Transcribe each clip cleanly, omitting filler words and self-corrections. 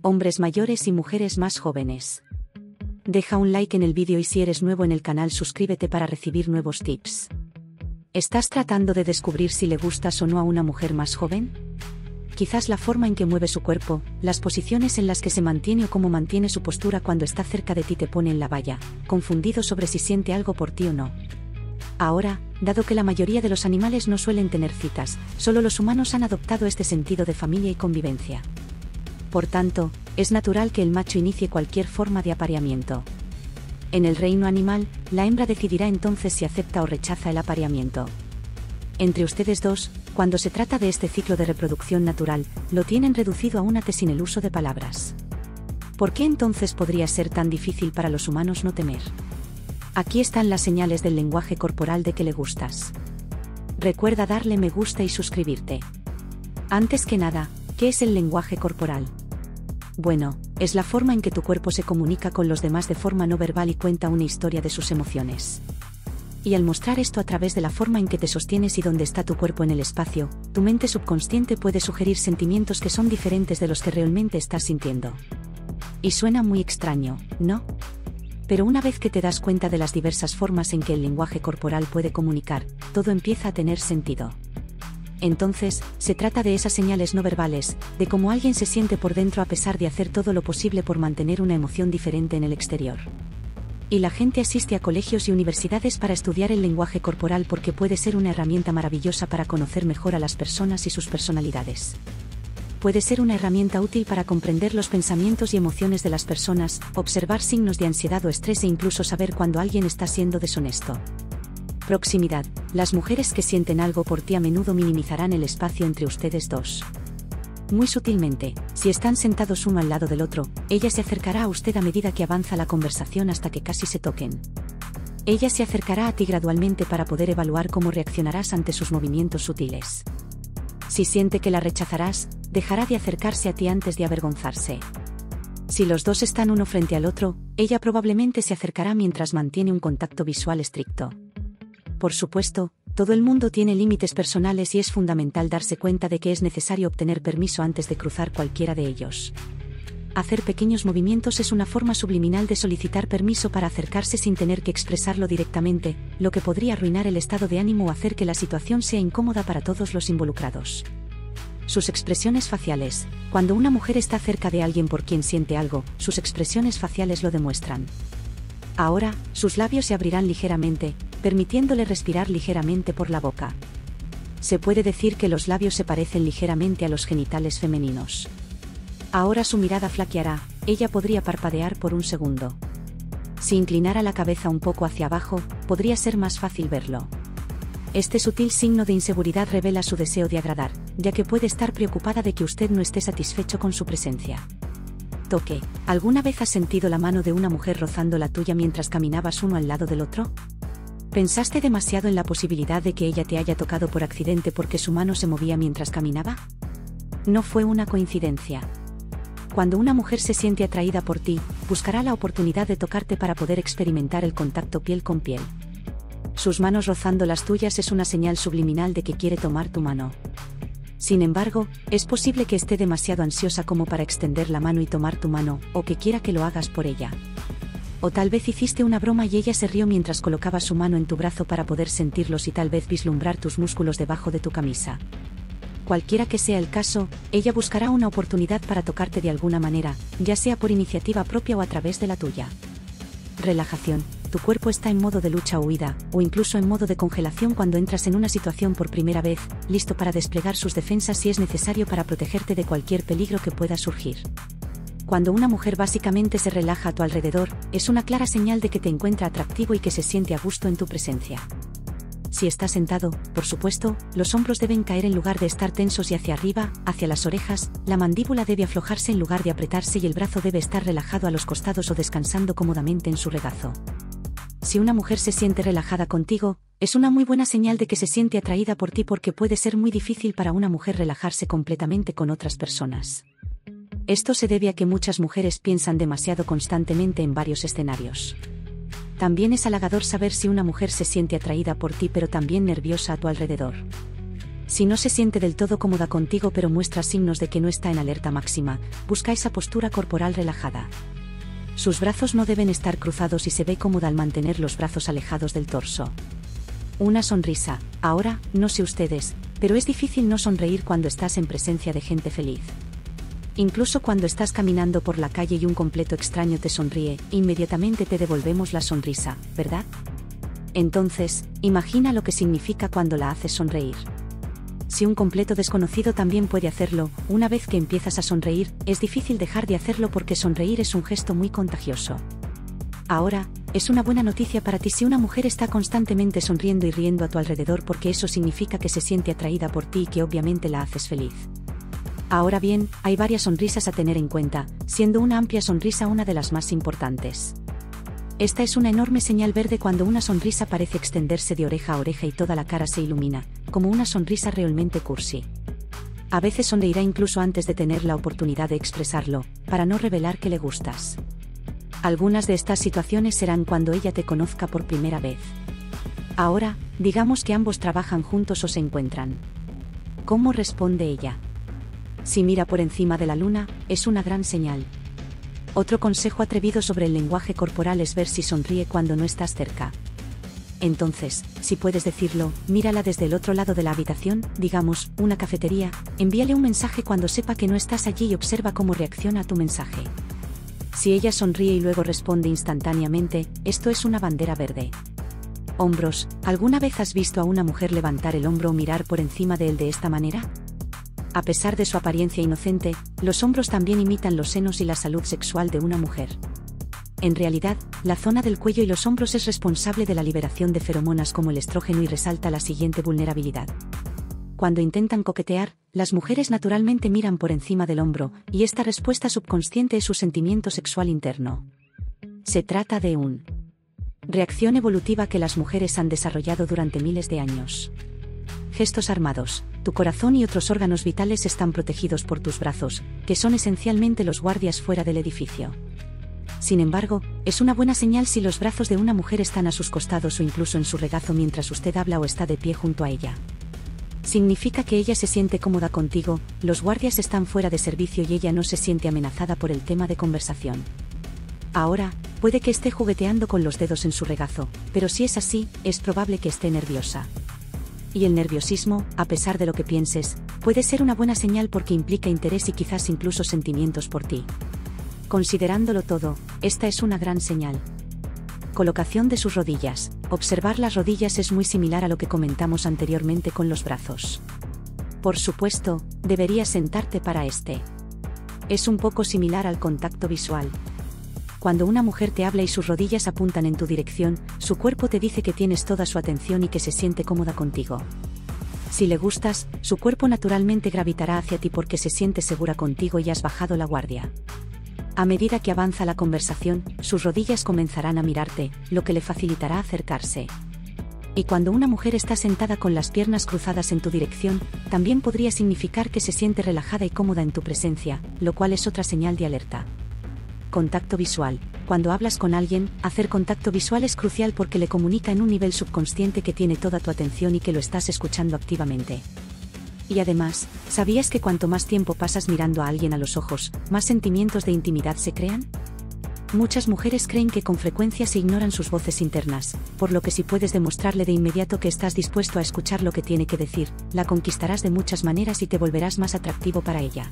hombres mayores y mujeres más jóvenes. Deja un like en el vídeo y si eres nuevo en el canal suscríbete para recibir nuevos tips. ¿Estás tratando de descubrir si le gustas o no a una mujer más joven? Quizás la forma en que mueve su cuerpo, las posiciones en las que se mantiene o cómo mantiene su postura cuando está cerca de ti te pone en la valla, confundido sobre si siente algo por ti o no. Ahora, dado que la mayoría de los animales no suelen tener citas, solo los humanos han adoptado este sentido de familia y convivencia. Por tanto, es natural que el macho inicie cualquier forma de apareamiento. En el reino animal, la hembra decidirá entonces si acepta o rechaza el apareamiento. Entre ustedes dos, cuando se trata de este ciclo de reproducción natural, lo tienen reducido a un ate sin el uso de palabras. ¿Por qué entonces podría ser tan difícil para los humanos no temer? Aquí están las señales del lenguaje corporal de que le gustas. Recuerda darle me gusta y suscribirte. Antes que nada, ¿qué es el lenguaje corporal? Bueno, es la forma en que tu cuerpo se comunica con los demás de forma no verbal y cuenta una historia de sus emociones. Y al mostrar esto a través de la forma en que te sostienes y dónde está tu cuerpo en el espacio, tu mente subconsciente puede sugerir sentimientos que son diferentes de los que realmente estás sintiendo. Y suena muy extraño, ¿no? Pero una vez que te das cuenta de las diversas formas en que el lenguaje corporal puede comunicar, todo empieza a tener sentido. Entonces, se trata de esas señales no verbales, de cómo alguien se siente por dentro a pesar de hacer todo lo posible por mantener una emoción diferente en el exterior. Y la gente asiste a colegios y universidades para estudiar el lenguaje corporal porque puede ser una herramienta maravillosa para conocer mejor a las personas y sus personalidades. Puede ser una herramienta útil para comprender los pensamientos y emociones de las personas, observar signos de ansiedad o estrés e incluso saber cuando alguien está siendo deshonesto. Proximidad. Las mujeres que sienten algo por ti a menudo minimizarán el espacio entre ustedes dos. Muy sutilmente, si están sentados uno al lado del otro, ella se acercará a usted a medida que avanza la conversación hasta que casi se toquen. Ella se acercará a ti gradualmente para poder evaluar cómo reaccionarás ante sus movimientos sutiles. Si siente que la rechazarás, dejará de acercarse a ti antes de avergonzarse. Si los dos están uno frente al otro, ella probablemente se acercará mientras mantiene un contacto visual estricto. Por supuesto, todo el mundo tiene límites personales y es fundamental darse cuenta de que es necesario obtener permiso antes de cruzar cualquiera de ellos. Hacer pequeños movimientos es una forma subliminal de solicitar permiso para acercarse sin tener que expresarlo directamente, lo que podría arruinar el estado de ánimo o hacer que la situación sea incómoda para todos los involucrados. Sus expresiones faciales. Cuando una mujer está cerca de alguien por quien siente algo, sus expresiones faciales lo demuestran. Ahora, sus labios se abrirán ligeramente, permitiéndole respirar ligeramente por la boca. Se puede decir que los labios se parecen ligeramente a los genitales femeninos. Ahora su mirada flaqueará, ella podría parpadear por un segundo. Si inclinara la cabeza un poco hacia abajo, podría ser más fácil verlo. Este sutil signo de inseguridad revela su deseo de agradar, ya que puede estar preocupada de que usted no esté satisfecho con su presencia. Toque. ¿Alguna vez has sentido la mano de una mujer rozando la tuya mientras caminabas uno al lado del otro? ¿Pensaste demasiado en la posibilidad de que ella te haya tocado por accidente porque su mano se movía mientras caminaba? No fue una coincidencia. Cuando una mujer se siente atraída por ti, buscará la oportunidad de tocarte para poder experimentar el contacto piel con piel. Sus manos rozando las tuyas es una señal subliminal de que quiere tomar tu mano. Sin embargo, es posible que esté demasiado ansiosa como para extender la mano y tomar tu mano, o que quiera que lo hagas por ella. O tal vez hiciste una broma y ella se rió mientras colocaba su mano en tu brazo para poder sentirlos y tal vez vislumbrar tus músculos debajo de tu camisa. Cualquiera que sea el caso, ella buscará una oportunidad para tocarte de alguna manera, ya sea por iniciativa propia o a través de la tuya. Relajación. Tu cuerpo está en modo de lucha o huida, o incluso en modo de congelación cuando entras en una situación por primera vez, listo para desplegar sus defensas si es necesario para protegerte de cualquier peligro que pueda surgir. Cuando una mujer básicamente se relaja a tu alrededor, es una clara señal de que te encuentra atractivo y que se siente a gusto en tu presencia. Si estás sentado, por supuesto, los hombros deben caer en lugar de estar tensos y hacia arriba, hacia las orejas, la mandíbula debe aflojarse en lugar de apretarse y el brazo debe estar relajado a los costados o descansando cómodamente en su regazo. Si una mujer se siente relajada contigo, es una muy buena señal de que se siente atraída por ti porque puede ser muy difícil para una mujer relajarse completamente con otras personas. Esto se debe a que muchas mujeres piensan demasiado constantemente en varios escenarios. También es halagador saber si una mujer se siente atraída por ti pero también nerviosa a tu alrededor. Si no se siente del todo cómoda contigo pero muestra signos de que no está en alerta máxima, busca esa postura corporal relajada. Sus brazos no deben estar cruzados y se ve cómoda al mantener los brazos alejados del torso. Una sonrisa. Ahora, no sé ustedes, pero es difícil no sonreír cuando estás en presencia de gente feliz. Incluso cuando estás caminando por la calle y un completo extraño te sonríe, inmediatamente te devolvemos la sonrisa, ¿verdad? Entonces, imagina lo que significa cuando la haces sonreír. Si un completo desconocido también puede hacerlo, una vez que empiezas a sonreír, es difícil dejar de hacerlo porque sonreír es un gesto muy contagioso. Ahora, es una buena noticia para ti si una mujer está constantemente sonriendo y riendo a tu alrededor porque eso significa que se siente atraída por ti y que obviamente la haces feliz. Ahora bien, hay varias sonrisas a tener en cuenta, siendo una amplia sonrisa una de las más importantes. Esta es una enorme señal verde cuando una sonrisa parece extenderse de oreja a oreja y toda la cara se ilumina, como una sonrisa realmente cursi. A veces sonreirá incluso antes de tener la oportunidad de expresarlo, para no revelar que le gustas. Algunas de estas situaciones serán cuando ella te conozca por primera vez. Ahora, digamos que ambos trabajan juntos o se encuentran. ¿Cómo responde ella? Si mira por encima de la luna, es una gran señal. Otro consejo atrevido sobre el lenguaje corporal es ver si sonríe cuando no estás cerca. Entonces, si puedes decirlo, mírala desde el otro lado de la habitación, digamos, una cafetería, envíale un mensaje cuando sepa que no estás allí y observa cómo reacciona a tu mensaje. Si ella sonríe y luego responde instantáneamente, esto es una bandera verde. Hombros, ¿alguna vez has visto a una mujer levantar el hombro o mirar por encima de él de esta manera? A pesar de su apariencia inocente, los hombros también imitan los senos y la salud sexual de una mujer. En realidad, la zona del cuello y los hombros es responsable de la liberación de feromonas como el estrógeno y resalta la siguiente vulnerabilidad. Cuando intentan coquetear, las mujeres naturalmente miran por encima del hombro, y esta respuesta subconsciente es su sentimiento sexual interno. Se trata de una reacción evolutiva que las mujeres han desarrollado durante miles de años. Gestos armados. Tu corazón y otros órganos vitales están protegidos por tus brazos, que son esencialmente los guardias fuera del edificio. Sin embargo, es una buena señal si los brazos de una mujer están a sus costados o incluso en su regazo mientras usted habla o está de pie junto a ella. Significa que ella se siente cómoda contigo, los guardias están fuera de servicio y ella no se siente amenazada por el tema de conversación. Ahora, puede que esté jugueteando con los dedos en su regazo, pero si es así, es probable que esté nerviosa. Y el nerviosismo, a pesar de lo que pienses, puede ser una buena señal porque implica interés y quizás incluso sentimientos por ti. Considerándolo todo, esta es una gran señal. Colocación de sus rodillas. Observar las rodillas es muy similar a lo que comentamos anteriormente con los brazos. Por supuesto, deberías sentarte para este. Es un poco similar al contacto visual. Cuando una mujer te habla y sus rodillas apuntan en tu dirección, su cuerpo te dice que tienes toda su atención y que se siente cómoda contigo. Si le gustas, su cuerpo naturalmente gravitará hacia ti porque se siente segura contigo y has bajado la guardia. A medida que avanza la conversación, sus rodillas comenzarán a mirarte, lo que le facilitará acercarse. Y cuando una mujer está sentada con las piernas cruzadas en tu dirección, también podría significar que se siente relajada y cómoda en tu presencia, lo cual es otra señal de alerta. Contacto visual. Cuando hablas con alguien, hacer contacto visual es crucial porque le comunica en un nivel subconsciente que tiene toda tu atención y que lo estás escuchando activamente. Y además, ¿sabías que cuanto más tiempo pasas mirando a alguien a los ojos, más sentimientos de intimidad se crean? Muchas mujeres creen que con frecuencia se ignoran sus voces internas, por lo que si puedes demostrarle de inmediato que estás dispuesto a escuchar lo que tiene que decir, la conquistarás de muchas maneras y te volverás más atractivo para ella.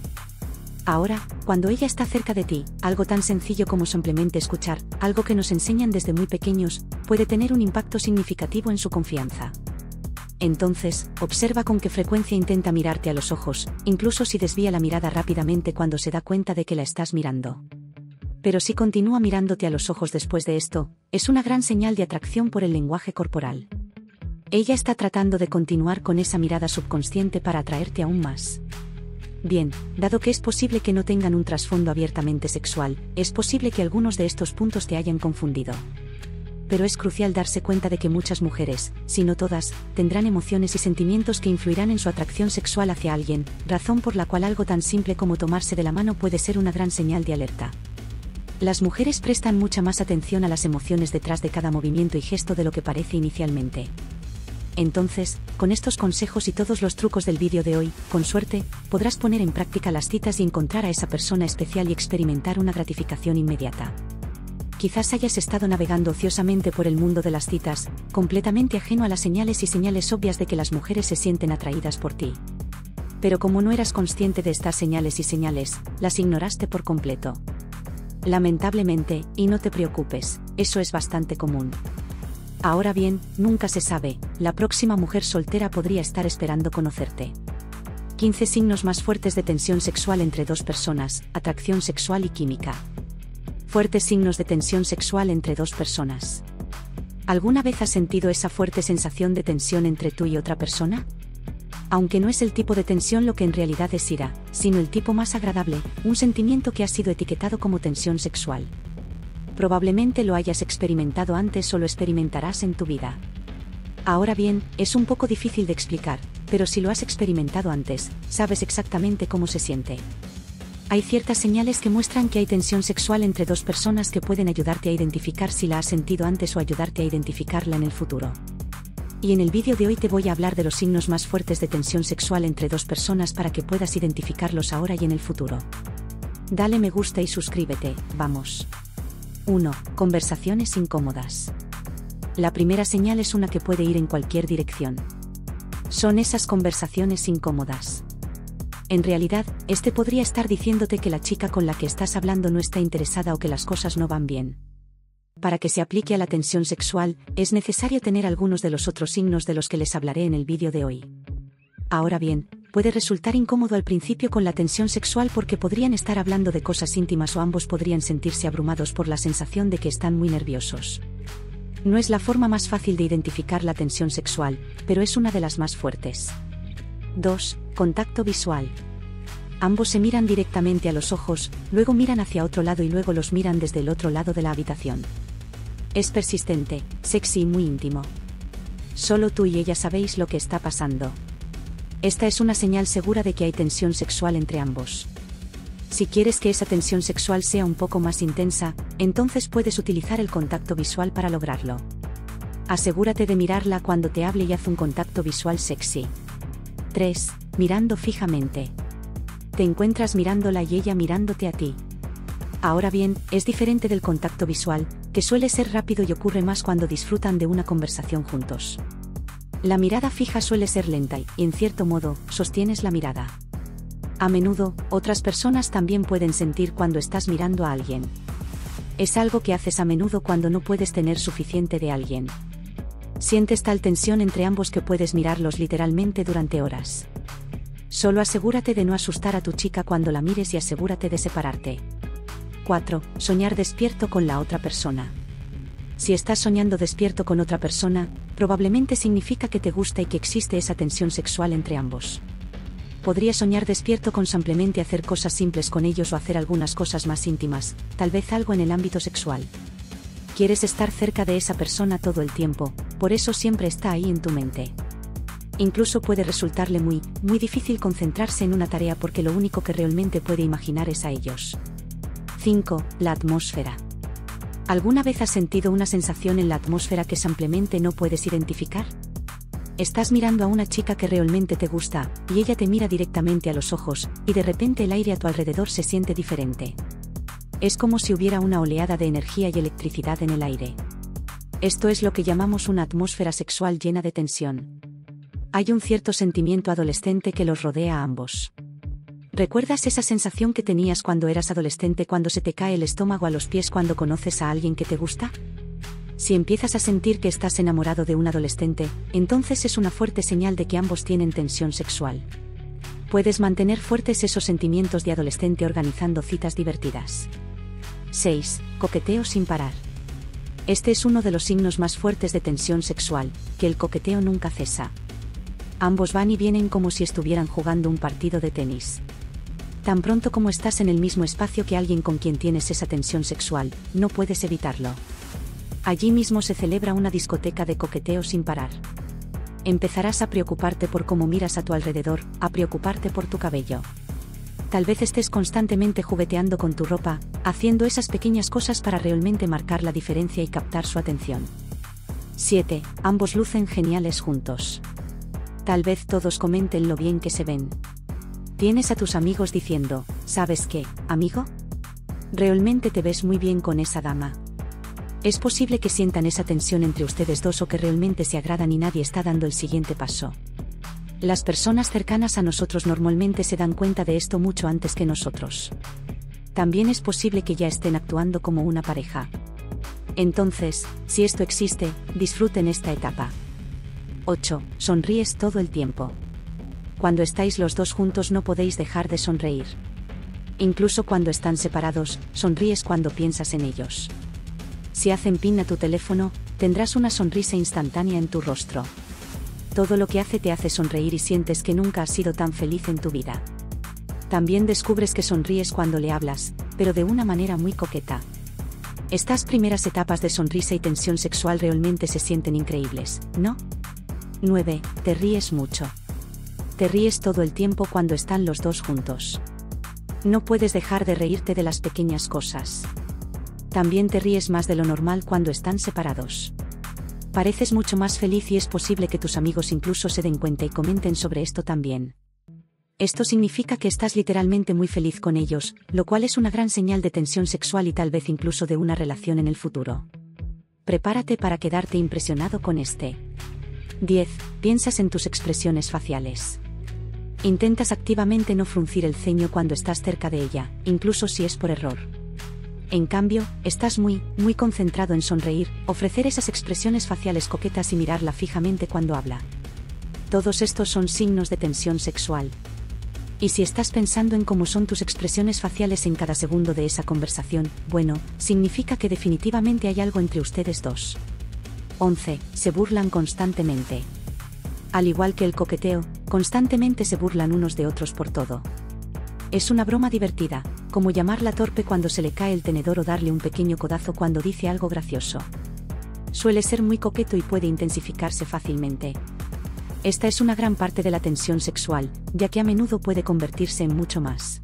Ahora, cuando ella está cerca de ti, algo tan sencillo como simplemente escuchar, algo que nos enseñan desde muy pequeños, puede tener un impacto significativo en su confianza. Entonces, observa con qué frecuencia intenta mirarte a los ojos, incluso si desvía la mirada rápidamente cuando se da cuenta de que la estás mirando. Pero si continúa mirándote a los ojos después de esto, es una gran señal de atracción por el lenguaje corporal. Ella está tratando de continuar con esa mirada subconsciente para atraerte aún más. Bien, dado que es posible que no tengan un trasfondo abiertamente sexual, es posible que algunos de estos puntos te hayan confundido. Pero es crucial darse cuenta de que muchas mujeres, si no todas, tendrán emociones y sentimientos que influirán en su atracción sexual hacia alguien, razón por la cual algo tan simple como tomarse de la mano puede ser una gran señal de alerta. Las mujeres prestan mucha más atención a las emociones detrás de cada movimiento y gesto de lo que parece inicialmente. Entonces, con estos consejos y todos los trucos del vídeo de hoy, con suerte, podrás poner en práctica las citas y encontrar a esa persona especial y experimentar una gratificación inmediata. Quizás hayas estado navegando ociosamente por el mundo de las citas, completamente ajeno a las señales obvias de que las mujeres se sienten atraídas por ti. Pero como no eras consciente de estas señales, las ignoraste por completo. Lamentablemente, y no te preocupes, eso es bastante común. Ahora bien, nunca se sabe, la próxima mujer soltera podría estar esperando conocerte. 15 signos más fuertes de tensión sexual entre dos personas, atracción sexual y química. Fuertes signos de tensión sexual entre dos personas. ¿Alguna vez has sentido esa fuerte sensación de tensión entre tú y otra persona? Aunque no es el tipo de tensión lo que en realidad es ira, sino el tipo más agradable, un sentimiento que ha sido etiquetado como tensión sexual. Probablemente lo hayas experimentado antes o lo experimentarás en tu vida. Ahora bien, es un poco difícil de explicar, pero si lo has experimentado antes, sabes exactamente cómo se siente. Hay ciertas señales que muestran que hay tensión sexual entre dos personas que pueden ayudarte a identificar si la has sentido antes o ayudarte a identificarla en el futuro. Y en el vídeo de hoy te voy a hablar de los signos más fuertes de tensión sexual entre dos personas para que puedas identificarlos ahora y en el futuro. Dale me gusta y suscríbete, vamos. 1. Conversaciones incómodas. La primera señal es una que puede ir en cualquier dirección. Son esas conversaciones incómodas. En realidad, este podría estar diciéndote que la chica con la que estás hablando no está interesada o que las cosas no van bien. Para que se aplique a la tensión sexual, es necesario tener algunos de los otros signos de los que les hablaré en el vídeo de hoy. Ahora bien, puede resultar incómodo al principio con la tensión sexual porque podrían estar hablando de cosas íntimas o ambos podrían sentirse abrumados por la sensación de que están muy nerviosos. No es la forma más fácil de identificar la tensión sexual, pero es una de las más fuertes. 2. Contacto visual. Ambos se miran directamente a los ojos, luego miran hacia otro lado y luego los miran desde el otro lado de la habitación. Es persistente, sexy y muy íntimo. Solo tú y ella sabéis lo que está pasando. Esta es una señal segura de que hay tensión sexual entre ambos. Si quieres que esa tensión sexual sea un poco más intensa, entonces puedes utilizar el contacto visual para lograrlo. Asegúrate de mirarla cuando te hable y haz un contacto visual sexy. 3. Mirando fijamente. Te encuentras mirándola y ella mirándote a ti. Ahora bien, es diferente del contacto visual, que suele ser rápido y ocurre más cuando disfrutan de una conversación juntos. La mirada fija suele ser lenta y, en cierto modo, sostienes la mirada. A menudo, otras personas también pueden sentir cuando estás mirando a alguien. Es algo que haces a menudo cuando no puedes tener suficiente de alguien. Sientes tal tensión entre ambos que puedes mirarlos literalmente durante horas. Solo asegúrate de no asustar a tu chica cuando la mires y asegúrate de separarte. 4. Soñar despierto con la otra persona. Si estás soñando despierto con otra persona, probablemente significa que te gusta y que existe esa tensión sexual entre ambos. Podrías soñar despierto con simplemente hacer cosas simples con ellos o hacer algunas cosas más íntimas, tal vez algo en el ámbito sexual. Quieres estar cerca de esa persona todo el tiempo, por eso siempre está ahí en tu mente. Incluso puede resultarle muy difícil concentrarse en una tarea porque lo único que realmente puede imaginar es a ellos. 5. La atmósfera. ¿Alguna vez has sentido una sensación en la atmósfera que simplemente no puedes identificar? Estás mirando a una chica que realmente te gusta, y ella te mira directamente a los ojos, y de repente el aire a tu alrededor se siente diferente. Es como si hubiera una oleada de energía y electricidad en el aire. Esto es lo que llamamos una atmósfera sexual llena de tensión. Hay un cierto sentimiento adolescente que los rodea a ambos. ¿Recuerdas esa sensación que tenías cuando eras adolescente cuando se te cae el estómago a los pies cuando conoces a alguien que te gusta? Si empiezas a sentir que estás enamorado de un adolescente, entonces es una fuerte señal de que ambos tienen tensión sexual. Puedes mantener fuertes esos sentimientos de adolescente organizando citas divertidas. 6. Coqueteo sin parar. Este es uno de los signos más fuertes de tensión sexual, que el coqueteo nunca cesa. Ambos van y vienen como si estuvieran jugando un partido de tenis. Tan pronto como estás en el mismo espacio que alguien con quien tienes esa tensión sexual, no puedes evitarlo. Allí mismo se celebra una discoteca de coqueteo sin parar. Empezarás a preocuparte por cómo miras a tu alrededor, a preocuparte por tu cabello. Tal vez estés constantemente jugueteando con tu ropa, haciendo esas pequeñas cosas para realmente marcar la diferencia y captar su atención. 7. Ambos lucen geniales juntos. Tal vez todos comenten lo bien que se ven. Tienes a tus amigos diciendo, ¿sabes qué, amigo? Realmente te ves muy bien con esa dama. Es posible que sientan esa tensión entre ustedes dos o que realmente se agradan y nadie está dando el siguiente paso. Las personas cercanas a nosotros normalmente se dan cuenta de esto mucho antes que nosotros. También es posible que ya estén actuando como una pareja. Entonces, si esto existe, disfruten esta etapa. 8. Sonríes todo el tiempo. Cuando estáis los dos juntos no podéis dejar de sonreír. Incluso cuando están separados, sonríes cuando piensas en ellos. Si hacen pin a tu teléfono, tendrás una sonrisa instantánea en tu rostro. Todo lo que hace te hace sonreír y sientes que nunca has sido tan feliz en tu vida. También descubres que sonríes cuando le hablas, pero de una manera muy coqueta. Estas primeras etapas de sonrisa y tensión sexual realmente se sienten increíbles, ¿no? 9. Te ríes mucho. Te ríes todo el tiempo cuando están los dos juntos. No puedes dejar de reírte de las pequeñas cosas. También te ríes más de lo normal cuando están separados. Pareces mucho más feliz y es posible que tus amigos incluso se den cuenta y comenten sobre esto también. Esto significa que estás literalmente muy feliz con ellos, lo cual es una gran señal de tensión sexual y tal vez incluso de una relación en el futuro. Prepárate para quedarte impresionado con este. 10. Piensas en tus expresiones faciales. Intentas activamente no fruncir el ceño cuando estás cerca de ella, incluso si es por error. En cambio, estás muy concentrado en sonreír, ofrecer esas expresiones faciales coquetas y mirarla fijamente cuando habla. Todos estos son signos de tensión sexual. Y si estás pensando en cómo son tus expresiones faciales en cada segundo de esa conversación, bueno, significa que definitivamente hay algo entre ustedes dos. 11. Se burlan constantemente. Al igual que el coqueteo, constantemente se burlan unos de otros por todo. Es una broma divertida, como llamarla torpe cuando se le cae el tenedor o darle un pequeño codazo cuando dice algo gracioso. Suele ser muy coqueto y puede intensificarse fácilmente. Esta es una gran parte de la tensión sexual, ya que a menudo puede convertirse en mucho más.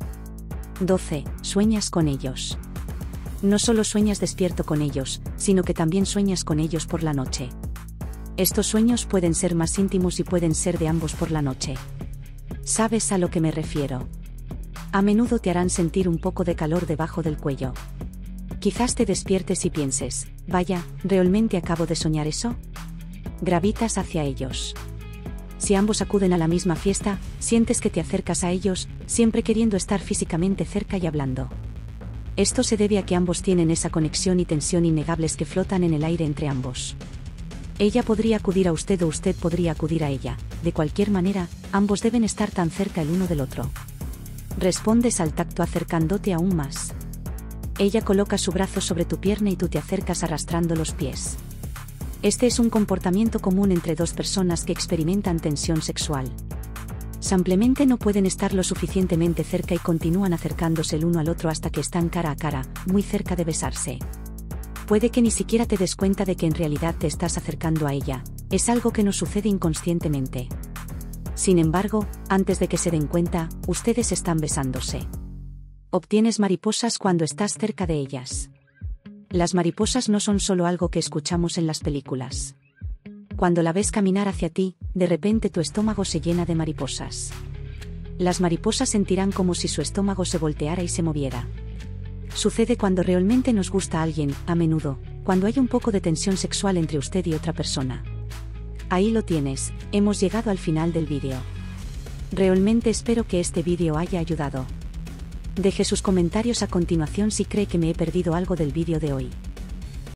12. Sueñas con ellos. No solo sueñas despierto con ellos, sino que también sueñas con ellos por la noche. Estos sueños pueden ser más íntimos y pueden ser de ambos por la noche. ¿Sabes a lo que me refiero? A menudo te harán sentir un poco de calor debajo del cuello. Quizás te despiertes y pienses, vaya, ¿realmente acabo de soñar eso? Gravitas hacia ellos. Si ambos acuden a la misma fiesta, sientes que te acercas a ellos, siempre queriendo estar físicamente cerca y hablando. Esto se debe a que ambos tienen esa conexión y tensión innegables que flotan en el aire entre ambos. Ella podría acudir a usted o usted podría acudir a ella, de cualquier manera, ambos deben estar tan cerca el uno del otro. Respondes al tacto acercándote aún más. Ella coloca su brazo sobre tu pierna y tú te acercas arrastrando los pies. Este es un comportamiento común entre dos personas que experimentan tensión sexual. Simplemente no pueden estar lo suficientemente cerca y continúan acercándose el uno al otro hasta que están cara a cara, muy cerca de besarse. Puede que ni siquiera te des cuenta de que en realidad te estás acercando a ella, es algo que nos sucede inconscientemente. Sin embargo, antes de que se den cuenta, ustedes están besándose. Obtienes mariposas cuando estás cerca de ellas. Las mariposas no son solo algo que escuchamos en las películas. Cuando la ves caminar hacia ti, de repente tu estómago se llena de mariposas. Las mariposas sentirán como si su estómago se volteara y se moviera. Sucede cuando realmente nos gusta a alguien, a menudo, cuando hay un poco de tensión sexual entre usted y otra persona. Ahí lo tienes, hemos llegado al final del vídeo. Realmente espero que este vídeo haya ayudado. Deje sus comentarios a continuación si cree que me he perdido algo del vídeo de hoy.